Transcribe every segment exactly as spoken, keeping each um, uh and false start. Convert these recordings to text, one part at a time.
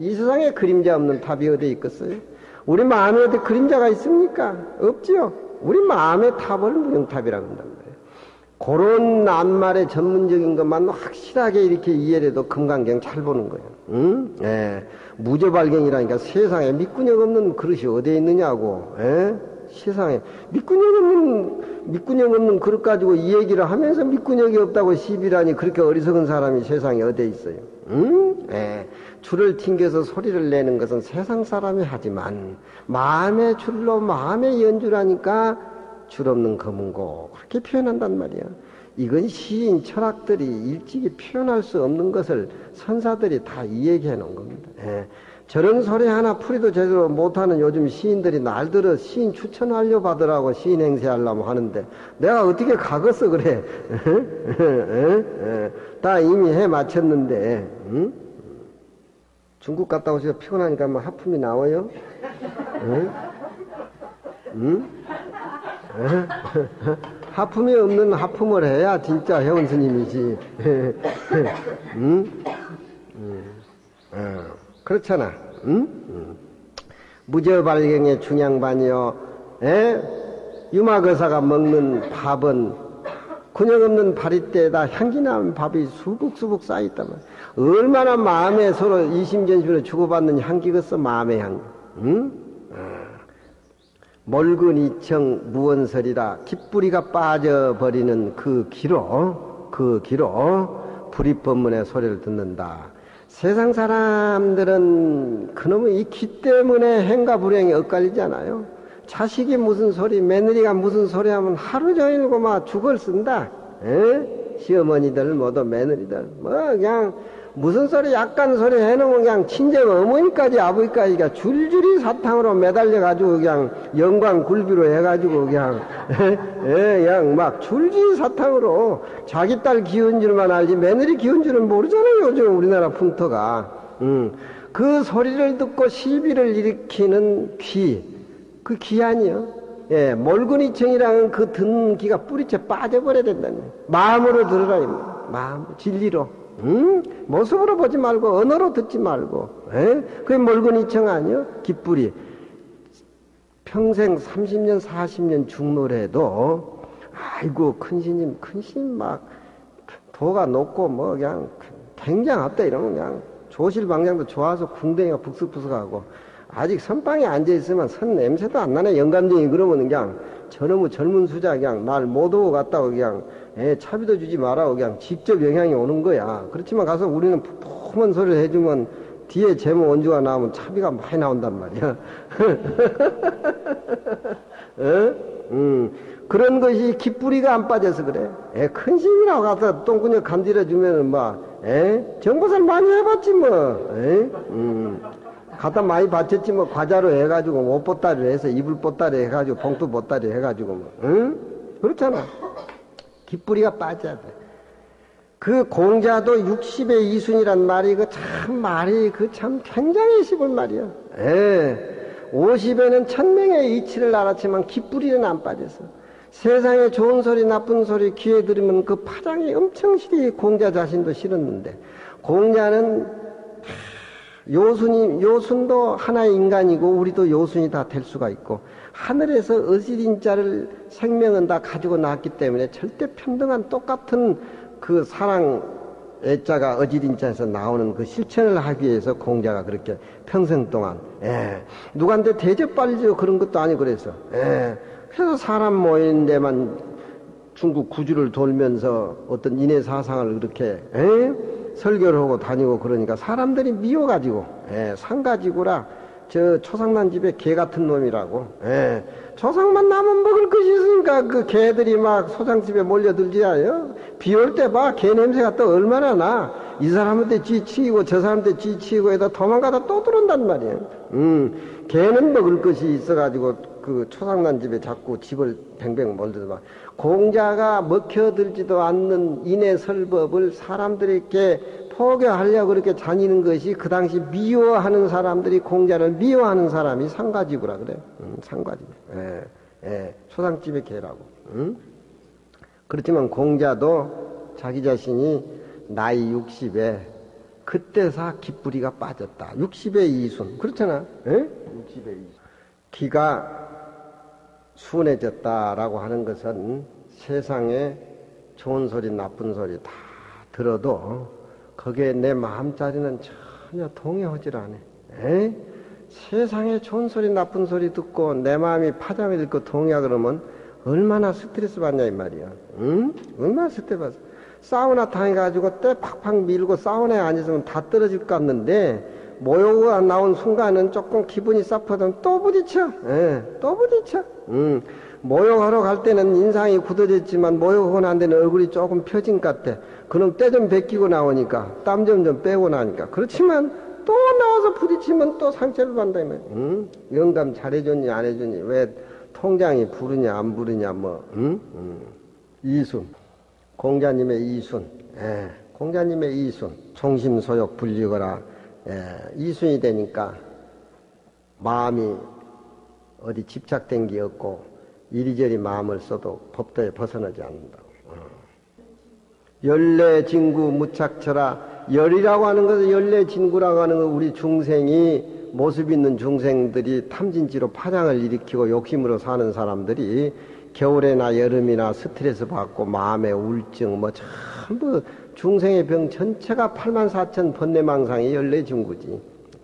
이 세상에 그림자 없는 탑이 어디 있겠어요? 우리 마음에 어디 그림자가 있습니까? 없지요. 우리 마음의 탑을 무명탑이라고 한단 말이에요. 그런 낱말의 전문적인 것만 확실하게 이렇게 이해를 해도 금강경 잘 보는 거예요. 응? 예. 무저발경이라니까 세상에 밑구녕 없는 그릇이 어디에 있느냐고. 예? 세상에 밑구녕 없는 밑구녕 없는 그릇 가지고 이 얘기를 하면서 밑구녕이 없다고 시비라니 그렇게 어리석은 사람이 세상에 어디에 있어요? 응? 예. 줄을 튕겨서 소리를 내는 것은 세상 사람이 하지만 마음의 줄로 마음의 연주라니까 줄 없는 검은고 그렇게 표현한단 말이야. 이건 시인 철학들이 일찍이 표현할 수 없는 것을 선사들이 다 이 얘기해 놓은 겁니다. 예. 저런 소리 하나 풀이도 제대로 못하는 요즘 시인들이 날들어 시인 추천하려 받으라고 시인 행세하려고 하는데 내가 어떻게 가겠어 그래. 다 이미 해 마쳤는데. 응? 중국 갔다 오시고 피곤하니까 뭐 하품이 나와요? 응? 응? 하품이 없는 하품을 해야 진짜 회원 스님이지. 응? 응. 어, 그렇잖아. 응? 응. 무저발경의 중양반이요. 에? 유마거사가 먹는 밥은 근육 없는 바리떼에다 향기 나는 밥이 수북수북 쌓여있단 말이야. 얼마나 마음에 서로 이심전심으로 주고받는 향기겠어, 마음의 향기. 응? 멀근 이청 무언설이라 깃뿌리가 빠져버리는 그 기로 그 기로 불입법문의 소리를 듣는다. 세상 사람들은 그놈의 이 기 때문에 행과 불행이 엇갈리잖아요. 자식이 무슨 소리 며느리가 무슨 소리 하면 하루 종일 고마 죽을 쓴다. 에? 시어머니들 모두 며느리들 뭐 그냥 무슨 소리 약간 소리 해놓으면 그냥 친정 어머니까지 아버지까지가 줄줄이 사탕으로 매달려가지고 그냥 영광 굴비로 해가지고 그냥 예, 그냥 막 줄줄이 사탕으로 자기 딸 기운 줄만 알지 며느리 기운 줄은 모르잖아요. 요즘 우리나라 풍토가. 음. 그 소리를 듣고 시비를 일으키는 귀, 그 귀 아니요. 예, 몰근이청이라는 그 듣는 귀가 뿌리채 빠져버려야 된다는 거예요. 마음으로 들으라 입니다. 마음, 진리로. 음? 모습으로 보지 말고 언어로 듣지 말고. 에? 그게 몰근이청 아니요? 깃뿌리. 평생 삼십 년 사십 년 중노래도 아이고 큰 스님 큰 스님 막 도가 높고 뭐 그냥 굉장하다 이러면 그냥 조실방장도 좋아서 궁뎅이가 북석북석하고 아직 선방에 앉아있으면 선 냄새도 안 나네. 영감쟁이 그러면 그냥 저놈의 젊은 수자 그냥 날 못 오고 갔다고 그냥 에, 차비도 주지 말라고 그냥 직접 영향이 오는 거야. 그렇지만 가서 우리는 푹푹한 소리를 해주면 뒤에 제목 원주가 나오면 차비가 많이 나온단 말이야. 어? 음, 그런 것이 깃뿌리가 안 빠져서 그래. 에, 큰 신이라고 가서 똥구녕 간질러주면은 막, 에? 정보살 많이 해봤지 뭐. 에? 음. 갖다 많이 바쳤지 뭐 과자로 해가지고 옷 보따리를 해서 이불 보따리 해가지고 봉투 보따리 해가지고 뭐 응? 그렇잖아. 깃뿌리가 빠져야 돼. 그 공자도 육십의 이순이란 말이 그 참 말이 그 참 굉장히 씹을 말이야. 예. 오십에는 천명의 이치를 알았지만 깃뿌리는 안 빠졌어. 세상에 좋은 소리 나쁜 소리 귀에 들으면 그 파장이 엄청 시리 공자 자신도 싫었는데 공자는 요순이, 요순도 하나의 인간이고 우리도 요순이 다 될 수가 있고 하늘에서 어지린자를 생명은 다 가지고 나왔기 때문에 절대 평등한 똑같은 그 사랑 애자가 어지린자에서 나오는 그 실천을 하기 위해서 공자가 그렇게 평생 동안 예. 누구한테 대접받으려고 그런 것도 아니고 그래서 예. 그래서 사람 모이는 데만 중국 구주를 돌면서 어떤 인해 사상을 그렇게 예? 설교를 하고 다니고 그러니까 사람들이 미워가지고 예, 상가지구라 저 초상난 집에 개 같은 놈이라고 예, 초상만 나면 먹을 것이 있으니까 그 개들이 막 소장집에 몰려들지 않아요? 비 올 때 봐 개 냄새가 또 얼마나 나. 이 사람한테 쥐치이고 저 사람한테 쥐치이고 해다 도망가다 또 들어온단 말이에요. 음, 개는 먹을 것이 있어가지고 그 초상난 집에 자꾸 집을 뱅뱅 몰들어. 공자가 먹혀들지도 않는 인해설법을 사람들에게 포교하려고 그렇게 다니는 것이 그 당시 미워하는 사람들이 공자를 미워하는 사람이 상가지구라 그래. 음, 상가지구. 예, 예, 초상집의 개라고. 음? 그렇지만 공자도 자기 자신이 나이 육십에 그때사 기뿌리가 빠졌다. 육십의 이순. 그렇잖아. 에? 육십의 이순. 기가 순해졌다라고 하는 것은 세상에 좋은 소리 나쁜 소리 다 들어도 거기에 내 마음자리는 전혀 동의하질 않아. 에? 세상에 좋은 소리 나쁜 소리 듣고 내 마음이 파장을 읽고 동의하 그러면 얼마나 스트레스 받냐 이 말이야. 응? 얼마나 스트레스 받아. 사우나 타해가지고 때 팍팍 밀고 사우나에 앉았으면 다 떨어질 것 같는데 모욕가 나온 순간은 조금 기분이 싹하면 또 부딪혀. 예, 또 부딪혀. 음, 모욕하러 갈 때는 인상이 굳어졌지만 모욕하고 난 데는 얼굴이 조금 펴진 것 같아. 그럼 때 좀 벗기고 나오니까 땀 좀 좀 빼고 나니까. 그렇지만 또 나와서 부딪히면 또 상처를 받는다 이 말이야. 음? 영감 잘해줬니 안 해줬니 왜 통장이 부르냐 안 부르냐 뭐. 음? 음. 이순. 공자님의 이순. 예, 공자님의 이순. 총심소욕 불리거라. 예, 이순이 되니까 마음이 어디 집착된 게 없고 이리저리 마음을 써도 법도에 벗어나지 않는다고. 어. 열내진구 무착처라. 열이라고 하는 것은 열내진구라고 하는 건 우리 중생이 모습 있는 중생들이 탐진치로 파장을 일으키고 욕심으로 사는 사람들이 겨울에나 여름이나 스트레스 받고 마음의 우울증 뭐 전부 중생의 병 전체가 팔만 사천 번뇌망상이 열내진구지.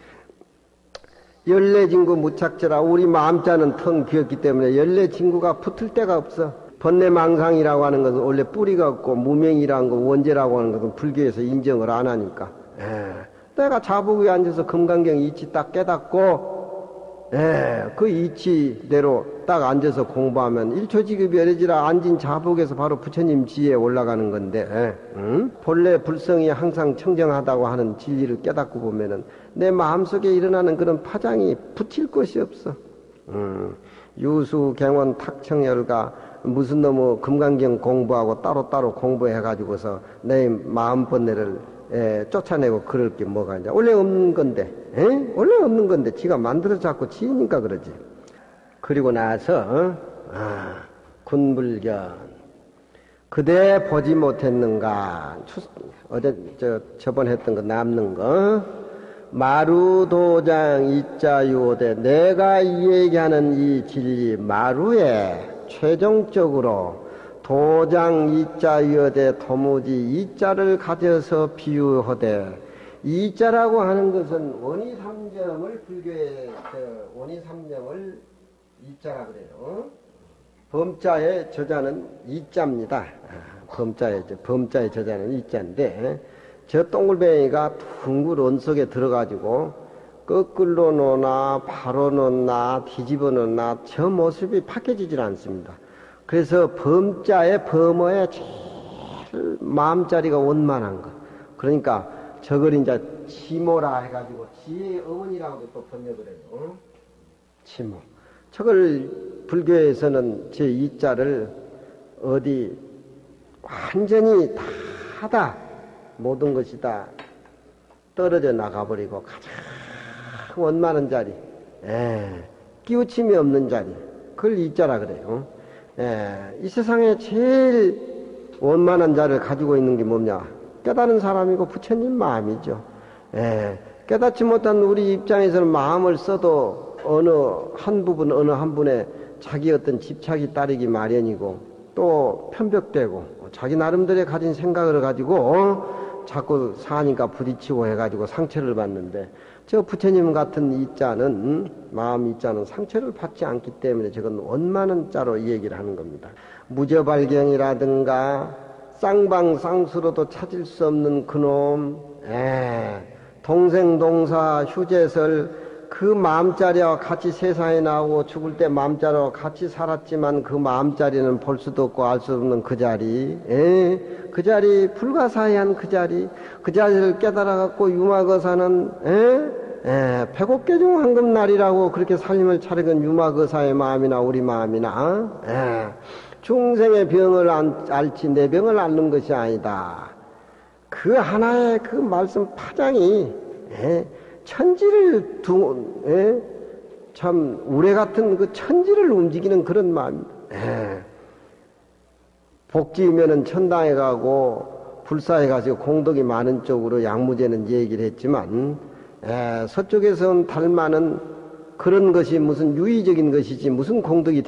열내진구 무착처라. 우리 마음자는 텅 비었기 때문에 열내진구가 붙을 데가 없어. 번뇌망상이라고 하는 것은 원래 뿌리가 없고 무명이라는 거 원죄라고 하는 것은 불교에서 인정을 안 하니까. 에, 내가 자복 위에 앉아서 금강경 이치 딱 깨닫고 에, 그 이치대로 딱 앉아서 공부하면 일초지급이 어려지라 앉은 자복에서 바로 부처님 지혜에 올라가는 건데 에, 응? 본래 불성이 항상 청정하다고 하는 진리를 깨닫고 보면은 내 마음속에 일어나는 그런 파장이 붙일 것이 없어. 음, 유수, 갱원, 탁청열가 무슨 놈의 금강경 공부하고 따로따로 공부해가지고서 내 마음 번뇌를 에, 쫓아내고 그럴 게 뭐가 이제 원래 없는 건데, 에? 원래 없는 건데 지가 만들어 잡고 지으니까 그러지. 그리고 나서 어? 아, 군불견 그대 보지 못했는가? 추, 어제 저 저번 했던 거 남는 거 마루도장 이자유오대. 내가 이 얘기하는 이 진리 마루에 최종적으로 도장 이자유어대 도무지 이자를 가져서 비유하되. 이자라고 하는 것은 원이삼점을 불교의 원이삼점을 이자라 그래요. 범자의 저자는 이자입니다. 범자의 범자의 저자는 이자인데 저 동글뱅이가 둥글 원석에 들어가지고 거꾸로 놓나 바로 놓나 뒤집어 놓나 저 모습이 바뀌어지질 않습니다. 그래서 범자의 범어에 제일 마음자리가 원만한 거. 그러니까 저걸 이제 치모라 해가지고 지혜의 어머니라고도 또 번역을 해요. 치모. 저걸 불교에서는 제 이자를 어디 완전히 다다 모든 것이 다 떨어져 나가버리고 가장 원만한 자리, 에, 끼우침이 없는 자리, 그걸 이자라 그래요. 에, 이 세상에 제일 원만한 자를 가지고 있는 게 뭐냐? 깨달은 사람이고 부처님 마음이죠. 에, 깨닫지 못한 우리 입장에서는 마음을 써도 어느 한 부분, 어느 한 분에 자기 어떤 집착이 따르기 마련이고 또 편벽되고 자기 나름대로 가진 생각을 가지고 어? 자꾸 사니까 부딪히고 해가지고 상처를 받는데 저 부처님 같은 이자는 음? 마음 이자는 상처를 받지 않기 때문에 저건 원만한 자로 이 얘기를 하는 겁니다. 무저발경이라든가 쌍방쌍수로도 찾을 수 없는 그놈, 에, 동생동사 휴재설 그 마음자리와 같이 세상에 나오고 죽을 때 마음자리와 같이 살았지만 그 마음자리는 볼 수도 없고 알 수 없는 그 자리, 에, 그 자리 불가사의한 그 자리, 그 자리를 깨달아갖고 유마거사는 에, 에, 백옥계 중 황금날이라고 그렇게 살림을 차리건 유마거사의 마음이나 우리 마음이나 에, 중생의 병을 안, 앓지 내 병을 앓는 것이 아니다. 그 하나의 그 말씀 파장이 에, 천지를 두, 에? 참, 우레 같은 그 천지를 움직이는 그런 마음입니다. 에. 복지면은 천당에 가고, 불사에 가서 공덕이 많은 쪽으로 양무제는 얘기를 했지만, 에, 서쪽에서 온 달마는 그런 것이 무슨 유의적인 것이지 무슨 공덕이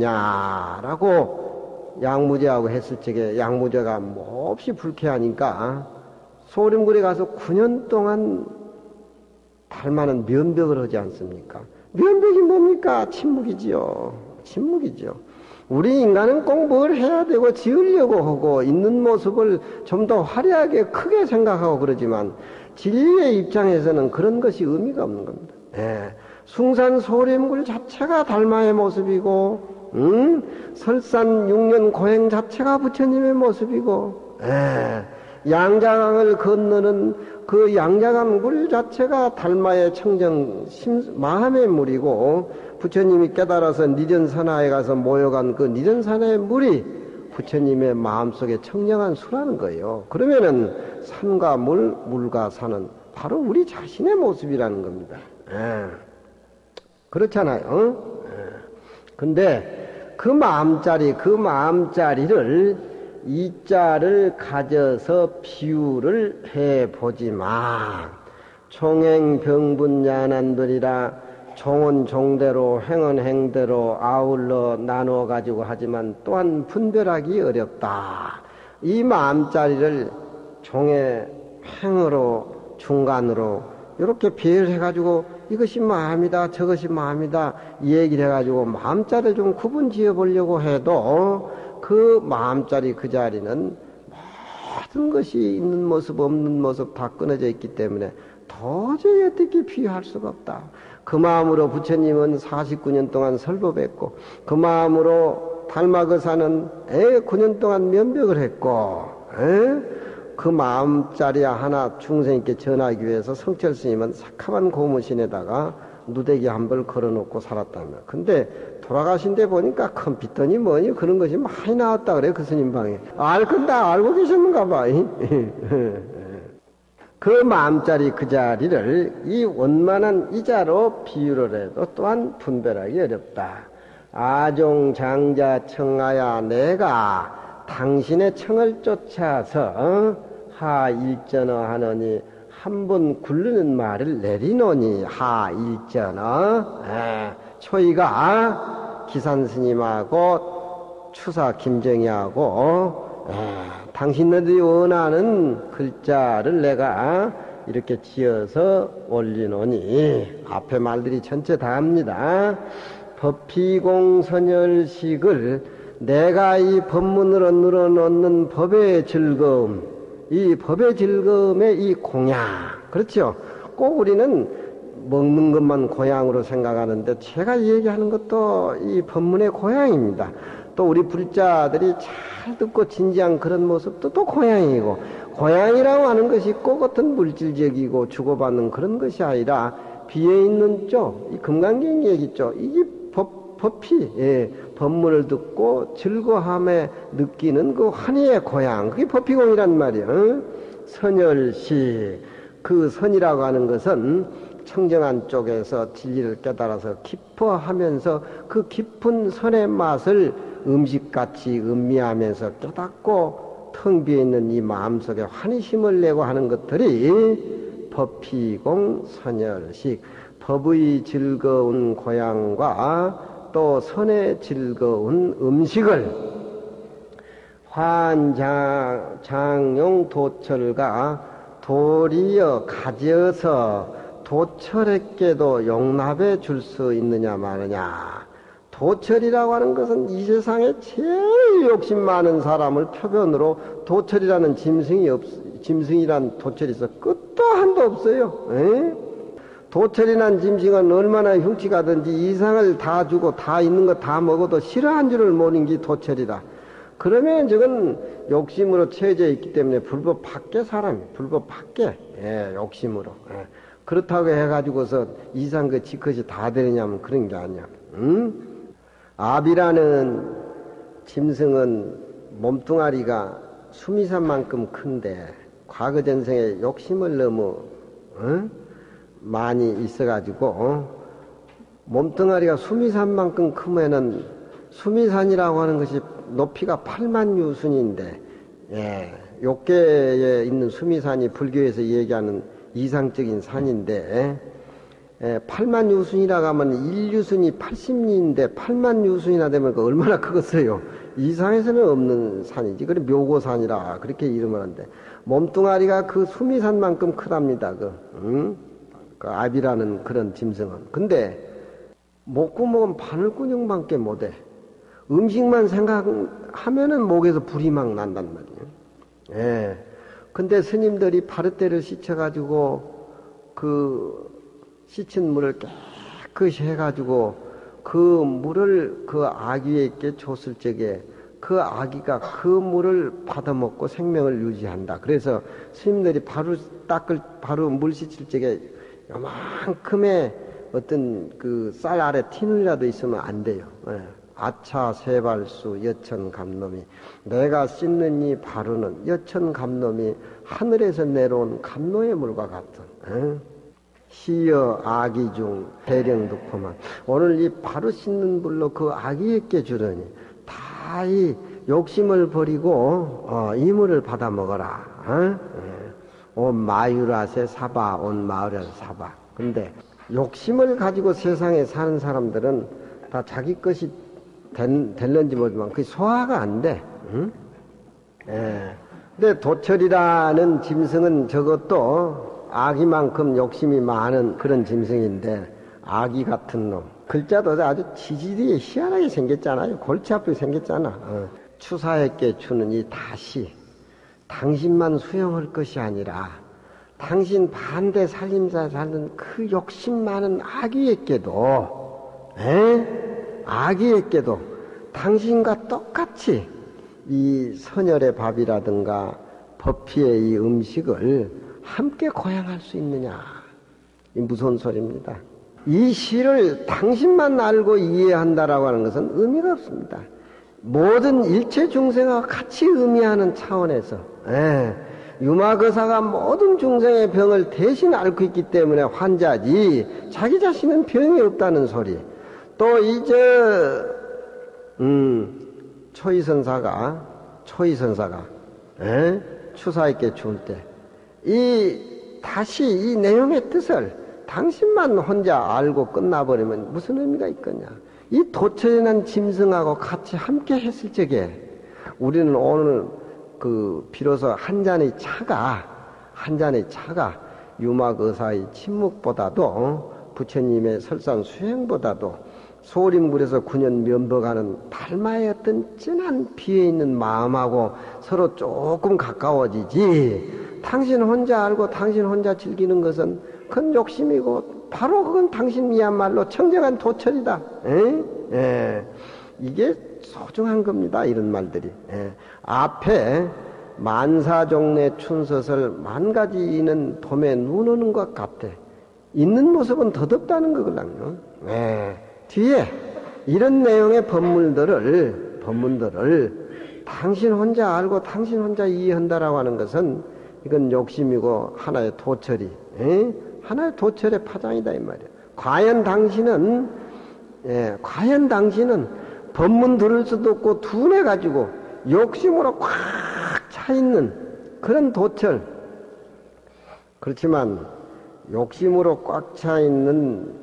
되겠느냐라고 양무제하고 했을 적에 양무제가 몹시 불쾌하니까 소림굴에 가서 구 년 동안 달마는 면벽을 하지 않습니까? 면벽이 뭡니까? 침묵이지요. 침묵이죠. 우리 인간은 꼭 뭘 해야 되고 지으려고 하고 있는 모습을 좀 더 화려하게 크게 생각하고 그러지만 진리의 입장에서는 그런 것이 의미가 없는 겁니다. 예. 숭산 소림굴 자체가 달마의 모습이고, 음? 설산 육년 고행 자체가 부처님의 모습이고, 예. 양자강을 건너는 그 양자강 물 자체가 달마의 청정 심, 마음의 물이고, 부처님이 깨달아서 니전산하에 가서 모여간 그 니전산의 물이 부처님의 마음속에 청정한 수라는 거예요. 그러면은 산과 물, 물과 산은 바로 우리 자신의 모습이라는 겁니다. 예. 그렇잖아요. 어? 예. 근데 그 마음자리, 그 마음자리를 이자를 가져서 비유를 해보지만 총행병분야난들이라 종은 종대로 행은 행대로 아울러 나누어 가지고 하지만 또한 분별하기 어렵다. 이 마음자리를 종의 행으로 중간으로 이렇게 비유를 해가지고 이것이 마음이다 저것이 마음이다 이 얘기를 해가지고 마음자리를 좀 구분 지어 보려고 해도 그 마음자리 그 자리는 모든 것이 있는 모습 없는 모습 다 끊어져 있기 때문에 도저히 어떻게 비유할 수가 없다. 그 마음으로 부처님은 사십구 년 동안 설법했고 그 마음으로 달마거사는 에 구 년 동안 면벽을 했고 에? 그 마음자리 하나 중생님께 전하기 위해서 성철 스님은 새카만 고무신에다가 누대기 한 벌 걸어놓고 살았답니다. 근데 돌아가신 데 보니까 컴퓨터니 뭐니 그런 것이 많이 나왔다 그래 그 스님 방에. 알 건 다 알고 계셨는가 봐. 그 마음자리 그 자리를 이 원만한 이자로 비유를 해도 또한 분별하기 어렵다. 아종장자 청하야 내가 당신의 청을 쫓아서 하일전어 하느니 한 번 굴르는 말을 내리노니 하일전어. 초이가 기산스님하고 추사 김정희하고 에, 당신들이 원하는 글자를 내가 이렇게 지어서 올리노니 앞에 말들이 전체 다 합니다. 법피공선열식을 내가 이 법문으로 늘어놓는 법의 즐거움, 이 법의 즐거움의 이 공양, 그렇죠? 꼭 우리는 먹는 것만 고향으로 생각하는데 제가 얘기하는 것도 이 법문의 고향입니다. 또 우리 불자들이 잘 듣고 진지한 그런 모습도 또 고향이고, 고향이라고 하는 것이 꼭 어떤 물질적이고 주고받는 그런 것이 아니라 비어있는 쪽, 이 금강경 얘기 쪽, 이게 법, 법피, 예, 법문을 듣고 즐거움에 느끼는 그 환희의 고향, 그게 법피공이란 말이에요. 어? 선열시, 그 선이라고 하는 것은 청정한 쪽에서 진리를 깨달아서 기뻐하면서 그 깊은 선의 맛을 음식같이 음미하면서 깨닫고 텅 비어있는 이 마음속에 환희심을 내고 하는 것들이 법피공 선열식, 법의 즐거운 고향과 또 선의 즐거운 음식을 환장용 도철과 도리어 가져서 도철에게도 용납해 줄 수 있느냐 마느냐. 도철이라고 하는 것은 이 세상에 제일 욕심 많은 사람을 표변으로 도철이라는 짐승이 없, 짐승이란 도철이 있어 끝도 한도 없어요. 에? 도철이란 짐승은 얼마나 흉측하든지 이상을 다 주고 다 있는 거 다 먹어도 싫어한 줄을 모르는 게 도철이다. 그러면 저건 욕심으로 채워져 있기 때문에 불법 밖에 사람이 불법 밖에 예, 욕심으로 예. 그렇다고 해가지고서 이상 그 지컷이 다 되느냐면 그런 게 아니야. 응? 아비라는 짐승은 몸뚱아리가 수미산만큼 큰데 과거 전생에 욕심을 너무 어? 많이 있어가지고 어? 몸뚱아리가 수미산만큼 크면은 수미산이라고 하는 것이 높이가 팔만 유순인데 예, 욕계에 있는 수미산이 불교에서 얘기하는 이상적인 산인데, 에, 팔만 유순이라고 하면 일 유순이 팔십 리인데 팔만 유순이나 되면 그 얼마나 크겠어요. 이상에서는 없는 산이지. 그래 묘고산이라 그렇게 이름을 하는데, 몸뚱아리가 그 수미산만큼 크답니다. 그, 응? 그 압이라는 그런 짐승은. 근데 목구멍은 바늘구멍밖에 못해. 음식만 생각하면은 목에서 불이 막 난단 말이에요. 예. 근데 스님들이 파르떼를 씻어가지고 그 씻은 물을 깨끗이 해가지고 그 물을 그 아기에게 줬을 적에 그 아기가 그 물을 받아먹고 생명을 유지한다. 그래서 스님들이 바로 닦을, 바로 물 씻을 적에 요만큼의 어떤 그 쌀 아래 티눈이라도 있으면 안 돼요. 예. 아차 세발수 여천감놈이 내가 씻는 이 바로는 여천감놈이 하늘에서 내려온 감노의 물과 같은 에? 시여 아기 중 대령득포만 오늘 이 바로 씻는 물로 그 아기에게 주려니 다 이 욕심을 버리고 어, 이 물을 받아 먹어라. 어? 예. 온 마유라세 사바 온 마을에서 사바. 근데 욕심을 가지고 세상에 사는 사람들은 다 자기 것이 된, 될런지 모르지만 그게 소화가 안 돼. 응? 예. 근데 도철이라는 짐승은 저것도 아기만큼 욕심이 많은 그런 짐승인데 아기 같은 놈. 글자도 아주 지질이 희한하게 생겼잖아요. 골치 아프게 생겼잖아. 어. 추사에게 주는 이 다시 당신만 수용할 것이 아니라 당신 반대 살림사 사는 그 욕심 많은 아기에게도 에? 아기에게도 당신과 똑같이 이 선열의 밥이라든가 법피의 이 음식을 함께 고양할 수 있느냐. 이 무서운 소리입니다. 이 시를 당신만 알고 이해한다라고 하는 것은 의미가 없습니다. 모든 일체 중생과 같이 의미하는 차원에서 에, 유마거사가 모든 중생의 병을 대신 앓고 있기 때문에 환자지 자기 자신은 병이 없다는 소리. 또 이제 음, 초이선사가 초이선사가 에? 추사에게 줄 때 이 다시 이 내용의 뜻을 당신만 혼자 알고 끝나버리면 무슨 의미가 있겠냐. 이 도처에는 짐승하고 같이 함께 했을 적에 우리는 오늘 그 비로소 한 잔의 차가 한 잔의 차가 유막의사의 침묵보다도 부처님의 설산 수행보다도 소림물에서 구 년 면버가는 달마의 어떤 진한 비에 있는 마음하고 서로 조금 가까워지지. 당신 혼자 알고 당신 혼자 즐기는 것은 큰 욕심이고 바로 그건 당신이야말로 청정한 도철이다. 에? 에. 이게 소중한 겁니다. 이런 말들이. 에. 앞에 만사종래 춘서설 만 가지는 돔에 눈 오는 것 같아. 있는 모습은 더덥다는 거거든요. 에. 뒤에 이런 내용의 법문들을 법문들을 당신 혼자 알고 당신 혼자 이해한다라고 하는 것은 이건 욕심이고 하나의 도철이 에? 하나의 도철의 파장이다 이 말이야. 과연 당신은 예, 과연 당신은 법문 들을 수도 없고 둔해 가지고 욕심으로 꽉 차 있는 그런 도철. 그렇지만 욕심으로 꽉 차 있는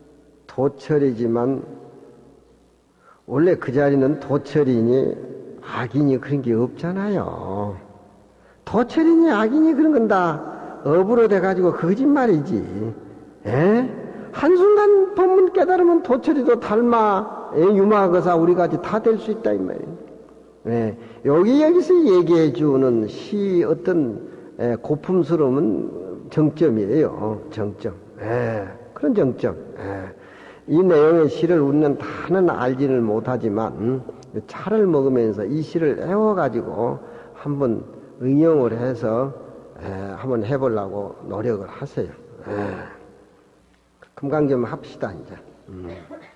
도철이지만 원래 그 자리는 도철이니 악이니 그런 게 없잖아요. 도철이니 악이니 그런 건 다 업으로 돼가지고 거짓말이지. 에? 한순간 법문 깨달으면 도철이도 닮아 에? 유마거사 우리같이 다 될 수 있다 이 말이에요. 에? 여기 여기서 얘기해 주는 시 어떤 에, 고품스러운 정점이에요. 정점. 에, 그런 정점. 에. 이 내용의 시를 우리는 다는 알지를 못하지만 음, 차를 먹으면서 이 시를 애워가지고 한번 응용을 해서 에, 한번 해보려고 노력을 하세요. 에. 금강 좀 합시다 이제. 음.